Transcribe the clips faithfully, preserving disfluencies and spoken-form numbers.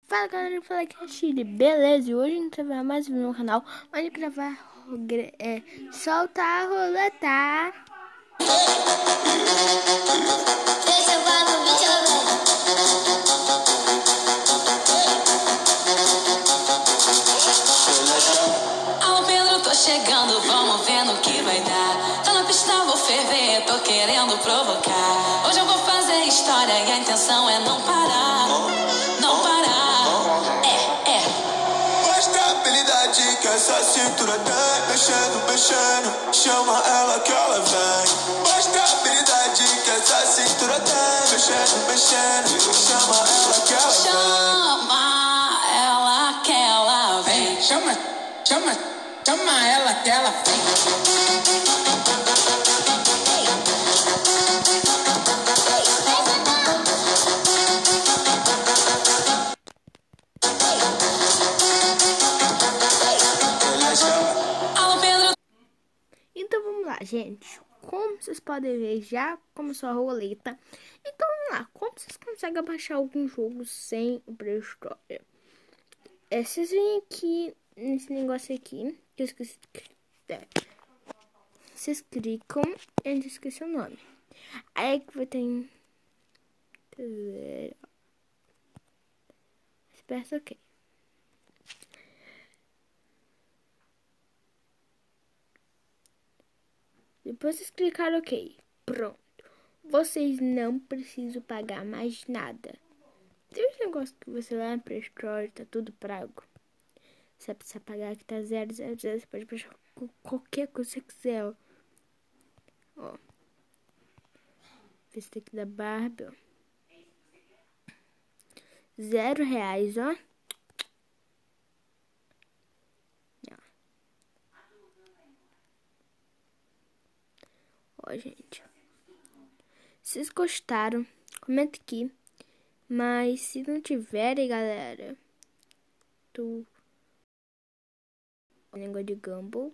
Fala galera, fala aqui é a Chile, beleza? E hoje a gente vai gravar mais um vídeo no canal. Onde gravar é solta a roleta. Deixa eu falar no vídeo, Alô Pedro, tô chegando, vamos ver no que vai dar. Tô na pista, vou ferver, tô querendo provocar. Hoje eu vou fazer história e a intenção é não parar. Não parar, é, é. Mostra a habilidade que essa cintura tem. Mexendo, mexendo, chama ela que ela vem. Mostra a habilidade que essa cintura tem. Mexendo, mexendo, chama ela que ela vem. Chama ela que ela vem. Chama, chama, chama ela que ela vem. Então vamos lá, gente. Como vocês podem ver, já começou a roleta. Então vamos lá. Como vocês conseguem baixar algum jogo sem o Play Store? É, vocês vêm aqui nesse negócio aqui, que eu esqueci. É. Vocês clicam, eu esqueci o nome. Aí que vai ter. Aperta OK. Depois vocês clicaram OK. Pronto. Vocês não precisam pagar mais nada. Tem esse negócio que você vai na Play Store, tá tudo pago. Você precisa pagar que tá zero, zero, zero. Você pode baixar qualquer coisa que você quiser, ó. Ó. Esse daqui da Barbie, ó. Zero reais, ó. Ó, gente. Se vocês gostaram, comenta aqui. Mas se não tiverem, galera, tu o negócio de Gumball.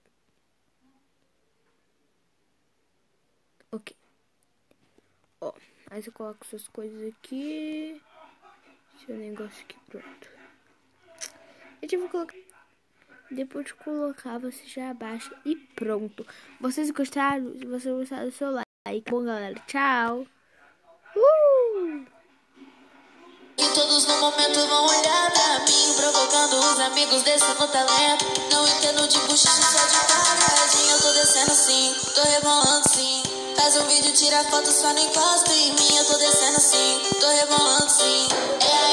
Ok. Ó, aí você coloca suas coisas aqui. Seu negócio aqui, pronto. Eu vou colocar. Depois de colocar, você já abaixa e pronto. Vocês gostaram? Se vocês gostaram, seu like. Bom, galera, tchau. Uh! E todos no momento vão olhar pra mim, provocando os amigos descendo talento. Não entendo de buchicho, só de paradinha. Eu tô descendo sim, tô rebolando sim. Faz um vídeo, tira foto, só não encosta em mim. Eu tô descendo sim, tô rebolando sim. É